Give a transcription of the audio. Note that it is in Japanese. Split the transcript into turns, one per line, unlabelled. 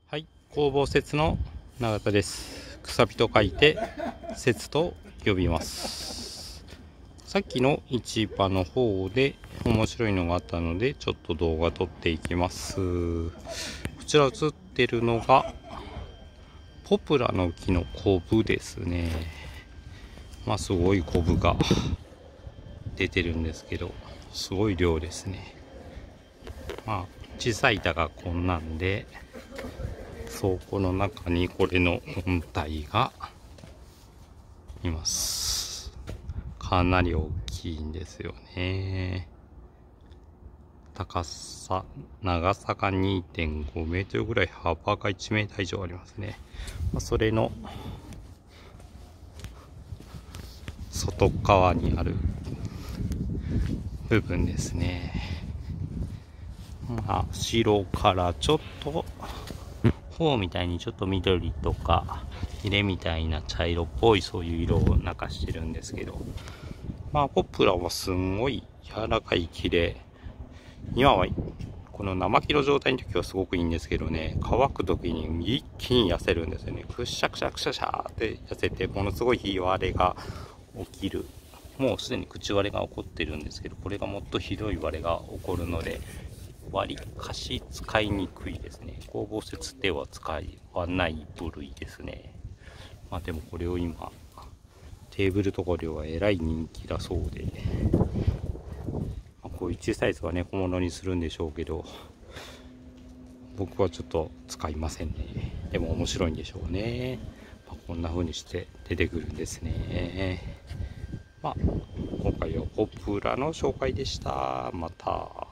はい、工房節の永田です。くさびと書いて節と呼びます。さっきの市場の方で面白いのがあったのでちょっと動画撮っていきます。こちら映ってるのがポプラの木のコブですね。すごいコブが出てるんですけど、すごい量ですね。小さい板がこんなんで、倉庫の中にこれの本体がいます。かなり大きいんですよね。長さが 2.5 メートルぐらい、幅が1メーター以上ありますね。それの外側にある部分ですね。白からちょっと頬みたいにちょっと緑とかヒレみたいな茶色っぽい、そういう色を中してるんですけど、ポプラはすんごい柔らかい木で、今はこの生木の状態の時はすごくいいんですけどね、乾く時に一気に痩せるんですよね。くしゃくしゃくしゃしゃーって痩せて、ものすごいひ割れが起きる。もうすでに口割れが起こってるんですけど、これがもっとひどい割れが起こるので、割りかし使いにくいですね。工房節では使わない部類ですね。でもこれを今テーブルとかではえらい人気だそうで、こういう小さいやつはね、小物にするんでしょうけど、僕はちょっと使いませんね。でも面白いんでしょうね。こんな風にして出てくるんですね。今回はポプラの紹介でした。また。